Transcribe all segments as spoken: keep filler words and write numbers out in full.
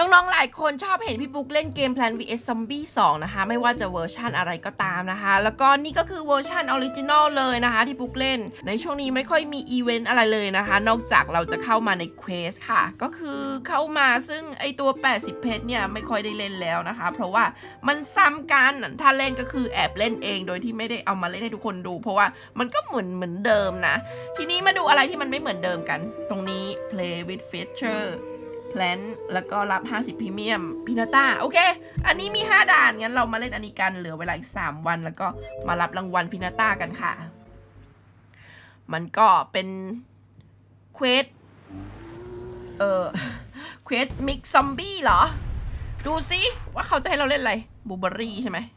น้องๆหลายคนชอบเห็นพี่ปุ๊กเล่นเกม Plant วี เอส Zombie สองนะคะไม่ว่าจะเวอร์ชันอะไรก็ตามนะคะแล้วก็นี่ก็คือเวอร์ชันออริจินอลเลยนะคะที่ปุ๊กเล่นในช่วงนี้ไม่ค่อยมีอีเวนต์อะไรเลยนะคะนอกจากเราจะเข้ามาในเควสค่ะก็คือเข้ามาซึ่งไอตัวแปดสิบเพชรเนี่ยไม่ค่อยได้เล่นแล้วนะคะเพราะว่ามันซ้ำกันถ้าเล่นก็คือแอบเล่นเองโดยที่ไม่ได้เอามาเล่นให้ทุกคนดูเพราะว่ามันก็เหมือนเหมือนเดิมนะทีนี้มาดูอะไรที่มันไม่เหมือนเดิมกันตรงนี้ play with featureแพลนแล้วก็รับห้าสิบพรีเมียมพินาต้าโอเคอันนี้มีห้าด่านงั้นเรามาเล่นอันนี้กันเหลือเวลาอีกสามวันแล้วก็มารับรางวัลพินาต้ากันค่ะมันก็เป็นเควสเออเควสมิกซอมบี้เหรอดูซิว่าเขาจะให้เราเล่นอะไรบูเบอรี่ใช่ไหม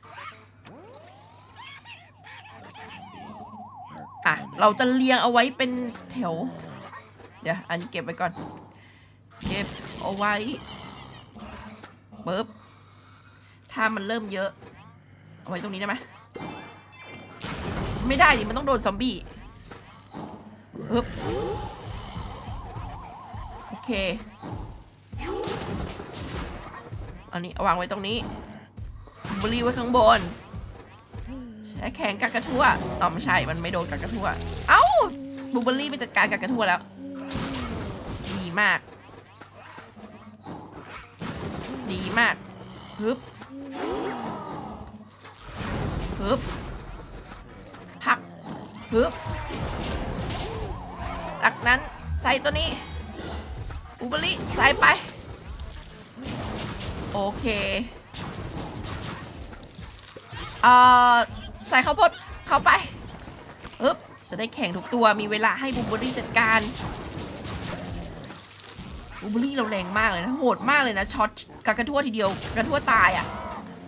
อ่ะเราจะเรียงเอาไว้เป็นแถวเดี๋ยวอันนี้เก็บไว้ก่อนเก็บเอาไว้ปึ๊บถ้ามันเริ่มเยอะเอาไว้ตรงนี้ได้ไหมไม่ได้ดิมันต้องโดนซอมบี้ปึ๊บโอเคอันนี้เอาวางไว้ตรงนี้บุรีไว้ข้างบนแช่แข็งกากระทั่วอ๋อไม่ใช่มันไม่โดนกากระทั่วเอ้าบูเบอรี่ไปจัดการกากระทั่วแล้วดีมากดีมากฮึบฮึบพักฮึบจากนั้นใส่ตัวนี้บูเบอรี่ใส่ไปโอเคเอ่อใส่ข้าวโพดเข้าไปฮึบจะได้แข่งทุกตัวมีเวลาให้บูเบอรี่จัดการบูเบอรี่เราแรงมากเลยนะโหดมากเลยนะช็อตกากระทั่วทีเดียวกระทั่วตายอ่ะ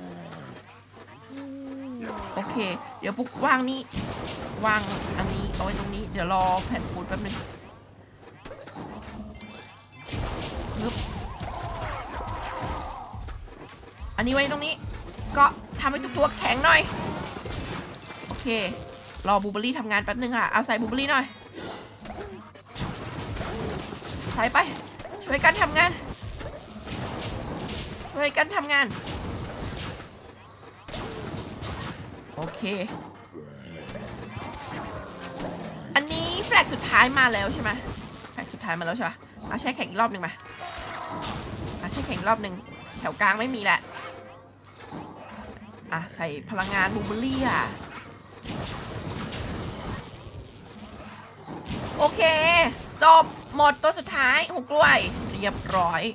โอเคเดี๋ยวปุ๊กวางนี่วางอันนี้เอาไว้ตรงนี้เดี๋ยวรอแผ่นฟูดแป๊บนึงฮึบอันนี้ไว้ตรงนี้ก็ทำให้ทุกตัวแข็งหน่อยโอเครอบูเบอรี่ทำงานแป๊บนึงค่ะเอาใส่บูเบอรี่หน่อยใส่ไปช่วยกันทำงานช่วยกันทำงานโอเคอันนี้แฟลกสุดท้ายมาแล้วใช่ไหมแฟลกสุดท้ายมาแล้วใช่ไหมเอาใช้แข่งอีกรอบหนึ่งมาเอาใช้แข่งอีกรอบหนึ่งแถวกลางไม่มีแหละอ่ะใส่พลังงานบูเบอรี่อ่ะโอเคจบหมดตัวสุดท้ายหกกล้วยเรียบร้อย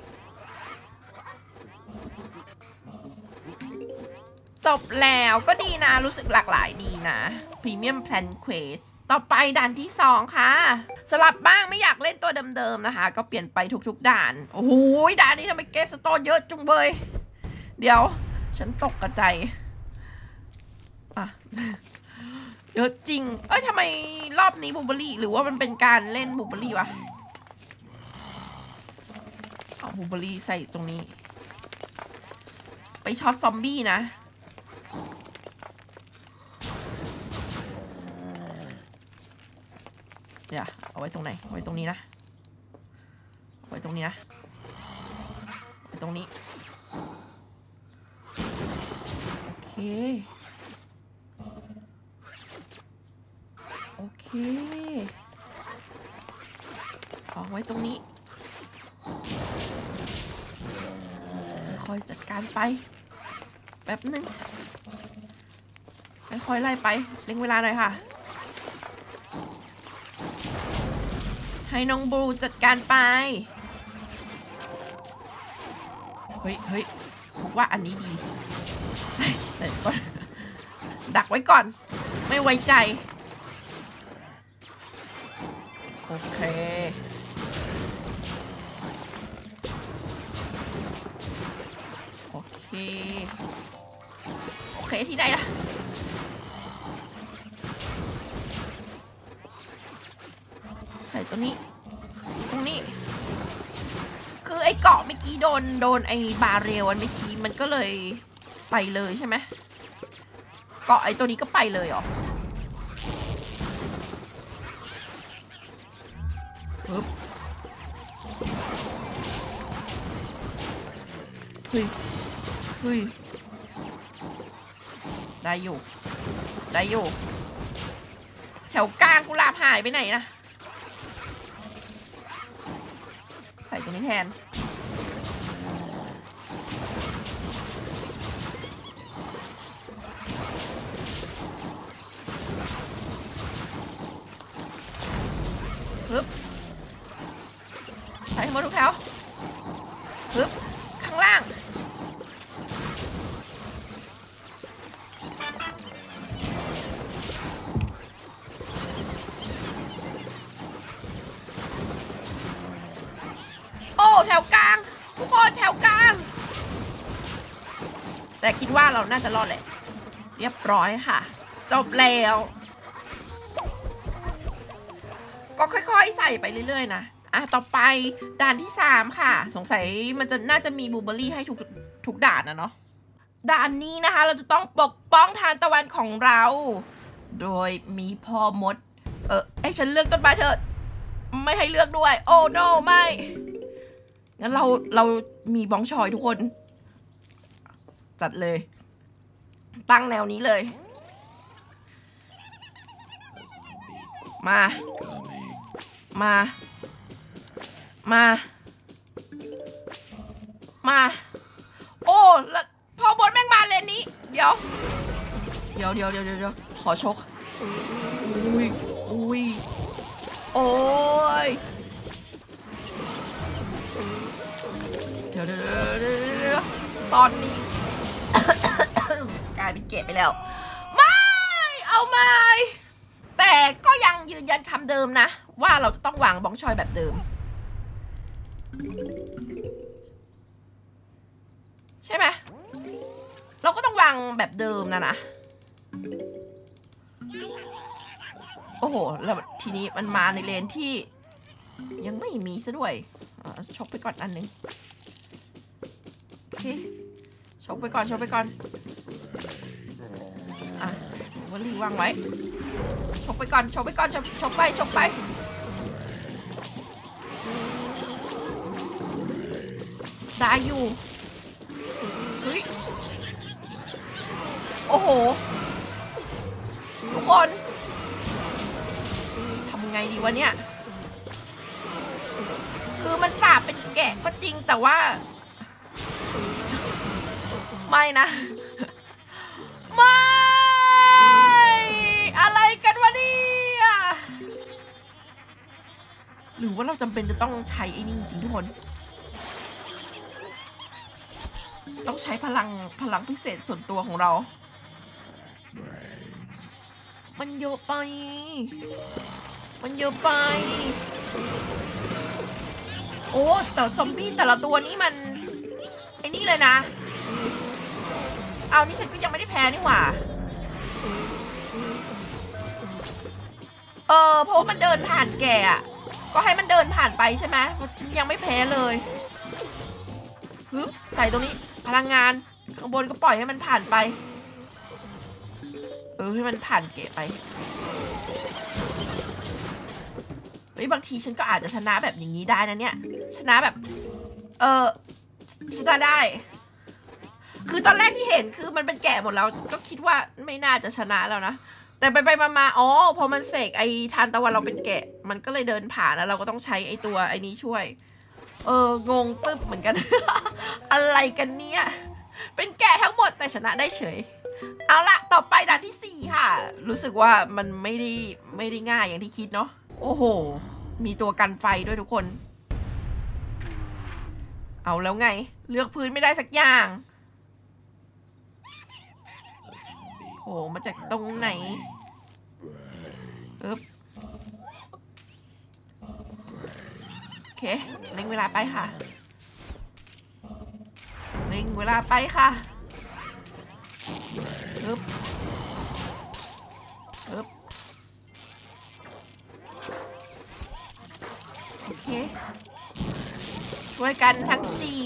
จบแล้วก็ดีนะรู้สึกหลากหลายดีนะพรีเมียมแพลนเควสต่อไปด่านที่สองค่ะสลับบ้างไม่อยากเล่นตัวเดิมๆนะคะก็เปลี่ยนไปทุกๆด่านโอ้โหด่านนี้ทำไมเก็บสโตนเยอะจุงเบยเดี๋ยวฉันตกกระจายอ่ะเยอะจริงเอ้ยทำไมรอบนี้บูเบอรี่หรือว่ามันเป็นการเล่นบูเบอรี่วะเอาบูเบอรี่ใส่ตรงนี้ไปช็อตซอมบี้นะเดี๋ยวเอาไว้ตรงไหนไว้ตรงนี้นะไว้ตรงนี้นะไว้ตรงนี้โอเคโอเคเอาไว้ตรงนี้ค่อยจัดการไปแป๊บนึงค่อยๆไล่ไปเร่งเวลาหน่อยค่ะให้น้องบลูจัดการไปเฮ้ยเฮ้ยผมว่าอันนี้ดีใส่ใส่ก่อนดักไว้ก่อนไม่ไว้ใจโอเคโอเคโอเคที่ใดล่ะใส่ตรงนี้ตรงนี้คือไอ้เกาะเมื่อกี้โดนโดนไอ้บาเรลอันเมื่อกี้มันก็เลยไปเลยใช่ไหมเกาะไอ้ตัวนี้ก็ไปเลยเหรอปึ๊บฮ้ยเฮ้ยได้อยู่ได้อยู่แถวกลางกุหลาบหายไปไหนนะใส่ตรงนี้แทนฮึบใส่ให้หมดทุกแถวฮึบข้างล่างโอ้แถวกลางทุกคนแถวกลางแต่คิดว่าเราน่าจะรอดแหละเรียบร้อยค่ะจบแล้วก็ค่อยๆใส่ไปเรื่อยๆนะอ่ะต่อไปด่านที่สามค่ะสงสัยมันจะน่าจะมีบลูเบอร์รี่ให้ทุกทุกด่านนะเนาะด่านนี้นะคะเราจะต้องปกป้องทานตะวันของเราโดยมีพ่อมดเออให้ฉันเลือกต้นไม้เถอะไม่ให้เลือกด้วยโอ้ no ไม่งั้นเราเรามีบ้องชอยทุกคนจัดเลยตั้งแนวนี้เลยมามา มา มา โอ้แล้วพอบนแม่งมาเลนนี้ เดี๋ยว เดี๋ยวเดี๋ยวเดี๋ยวเดี๋ยวขอชกอุ้ยอุ้ยโอ้ยเดี๋ยวเดี๋ยวเดี๋ยวตอนนี้ กลายเป็นเกะไปแล้ว ไม่ เอาไม่แต่ก็ยังยืนยันคำเดิมนะว่าเราจะต้องวางบ้องชอยแบบเดิมใช่ไหมเราก็ต้องวางแบบเดิมนะนะโอ้โหแล้วทีนี้มันมาในเลนที่ยังไม่มีซะด้วยชกไปก่อนอันหนึ่งโอเคชกไปก่อนชกไปก่อนอ่ะวลีวางไว้ชกไปก่อนชกไปก่อนชกชกไปชกไปได้อยู่เฮ้ยโอ้โหทุกคนทำไงดีวะเนี่ยคือมันสาบเป็นแกะก็จริงแต่ว่าไม่นะไม่อะไรกันวะเนี่ยหรือว่าเราจำเป็นจะต้องใช้ไอ้นี่จริงทุกคนต้องใช้พลังพลังพิเศษส่วนตัวของเรามันเยอะไปมันเยอะไปโอ้แต่ซอมบี้แต่ละตัวนี้มันไอ้นี่เลยนะเอานี่ฉันก็ยังไม่ได้แพ้นี่หว่าเออเพราะว่ามันเดินผ่านแกอ่ะก็ให้มันเดินผ่านไปใช่ไหมฉันยังไม่แพ้เลยฮึใส่ตรงนี้พลังงานข้างบนก็ปล่อยให้มันผ่านไปเออให้มันผ่านเกะไปเฮ้ยบางทีฉันก็อาจจะชนะแบบอย่างนี้ได้นะเนี่ยชนะแบบเออชนะได้คือตอนแรกที่เห็นคือมันเป็นแกะหมดแล้วก็คิดว่าไม่น่าจะชนะแล้วนะแต่ไปไปมาๆอ๋อพอมันเสกไอ้ทานตะวันเราเป็นแกะมันก็เลยเดินผ่านแล้วเราก็ต้องใช้ไอ้ตัวไอ้นี้ช่วยเอองงตึ๊บเหมือนกัน อะไรกันเนี่ยเป็นแกะทั้งหมดแต่ชนะได้เฉยเอาละต่อไปด่านที่สี่ค่ะรู้สึกว่ามันไม่ได้ไม่ได้ง่ายอย่างที่คิดเนาะโอ้โหมีตัวกันไฟด้วยทุกคนเอาแล้วไงเลือกพื้นไม่ได้สักอย่างโอ้มาจากตรงไหนปึ๊บโอเคเร่งเวลาไปค่ะเร่งเวลาไปค่ะปึ๊บปึ๊บโอเคช่วยกันทั้งจี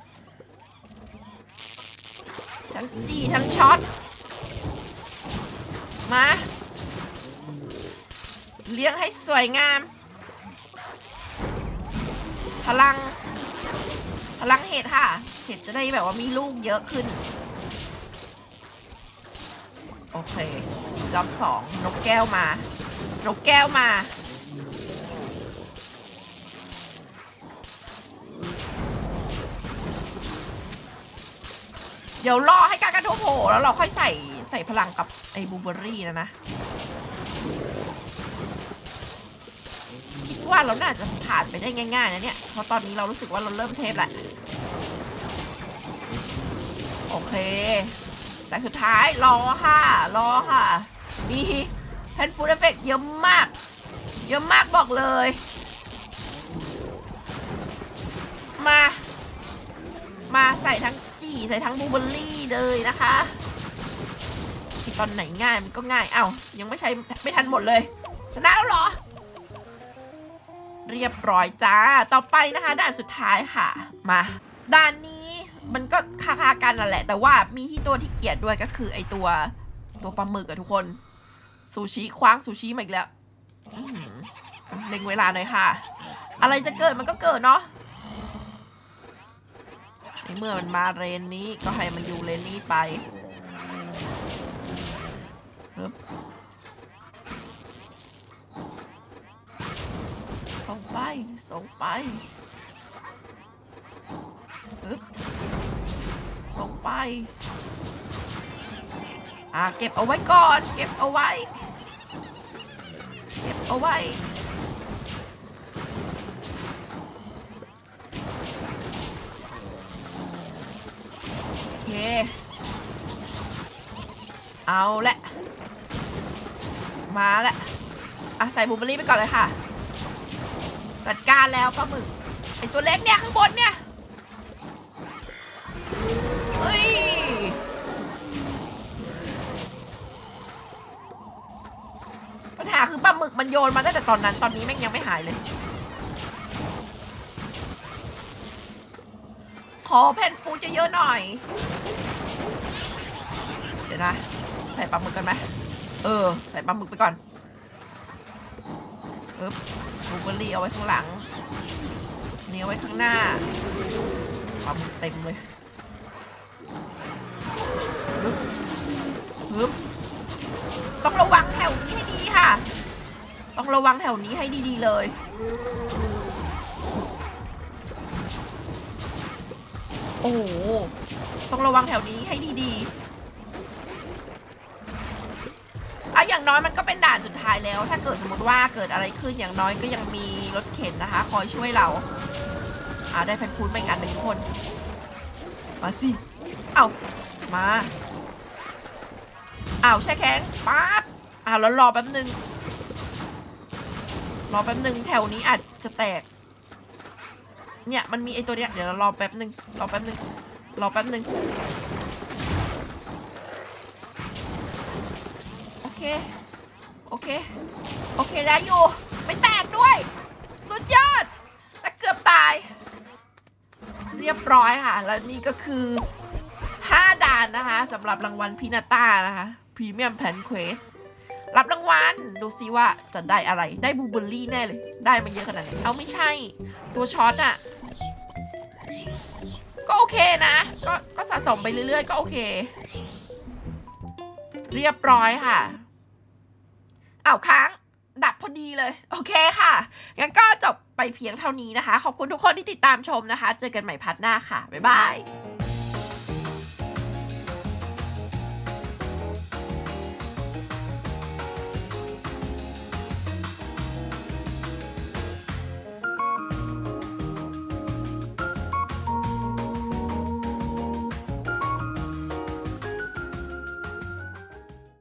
ทั้งจีทั้งช็อตมาเลี้ยงให้สวยงามพลังพลังเห็ดค่ะเห็ดจะได้แบบว่ามีลูกเยอะขึ้นโอเครอบสองนกแก้วมานกแก้วมาเดี๋ยวรอให้การกระทบโผล่แล้วเราค่อยใส่ใส่พลังกับไอ้บลูเบอร์รี่นะนะคิดว่าเราน่าจะผ่านไปได้ง่ายๆนะเนี่ยเพราะตอนนี้เรารู้สึกว่าเราเริ่มเทพแหละโอเคแต่สุดท้ายรอค่ะรอค่ะมีแพนฟูดเอฟเฟกต์เยอะมากเยอะมากบอกเลยมามาใส่ทั้งจีใส่ทั้งบลูเบอร์รี่เลยนะคะที่ตอนไหนง่ายมันก็ง่ายเอ้ายังไม่ใช้ไม่ทันหมดเลยชนะแล้วเหรอเรียบร้อยจ้าต่อไปนะคะด่านสุดท้ายค่ะมาด่านนี้มันก็คาๆกันนั่นแหละแต่ว่ามีที่ตัวที่เกลียดด้วยก็คือไอตัวตัวปลาหมึกอะทุกคนซูชิคว้างซูชิมาอีกแล้วเล็งเวลาหน่อยค่ะอะไรจะเกิดมันก็เกิดเนาะในเมื่อมันมาเลนนี้ก็ให้มันอยู่เลนนี้ไปส่งไปส่งไปส่งไปอ่าเก็บเอาไว้ก่อนเก็บเอาไว้เก็บเอาไว้โอเคเอาละมาละอ่ะใส่บลูเบอร์รี่ไปก่อนเลยค่ะจัดการแล้วปลาหมึกไอตัวเล็กเนี่ยข้างบนเนี่ยเฮ้ยปัญหาคือปลาหมึกมันโยนมาตั้งแต่ตอนนั้นตอนนี้แม่งยังไม่หายเลยขอแผ่นฟูดเยอะๆหน่อยเดี๋ยวนะใส่ปลาหมึกกันไหมเออใส่ปลาหมึกไปก่อนปึ๊บบลูเบอร์รี่เอาไว้ข้างหลังเนี้ยไว้ข้างหน้าปลาหมึกเต็มเลยปึ๊บต้องระวังแถวนี้ให้ดีค่ะต้องระวังแถวนี้ให้ดีๆเลยโอ้โหต้องระวังแถวนี้ให้ดีๆอ่ะอย่างน้อยมันก็เป็นด่านสุดท้ายแล้วถ้าเกิดสมมติว่าเกิดอะไรขึ้นอย่างน้อยก็ยังมีรถเข็นนะคะคอยช่วยเราอ่าได้แพนฟูดไปงานหนึ่งคนมาสิเอ้ามาอ้าวแช่แข็งปั๊บอ้าวแล้วรอแป๊บนึงรอแป๊บนึงแถวนี้อาจจะแตกเนี่ยมันมีไอตัวเนี้ยเดี๋ยวเรารอแป๊บนึงรอแป๊บนึงรอแป๊บนึงโอเคโอเคโอเคได้อยู่ไม่แตกด้วยสุดยอดแต่เกือบตายเรียบร้อยค่ะแล้วนี่ก็คือห้าด่านนะคะสำหรับรางวัลพินาต้านะคะพรีเมียมแพนเควสรับรางวัลดูซิว่าจะได้อะไรได้บลูเบอร์รี่แน่เลยได้มาเยอะขนาดนี้เอาไม่ใช่ตัวช็อตอะก็โอเคนะก็ก็สะสมไปเรื่อยๆก็โอเคเรียบร้อยค่ะอ้าวค้างดับพอดีเลยโอเคค่ะงั้นก็จบไปเพียงเท่านี้นะคะขอบคุณทุกคนที่ติดตามชมนะคะเจอกันใหม่พาร์ทหน้าค่ะบ๊ายบาย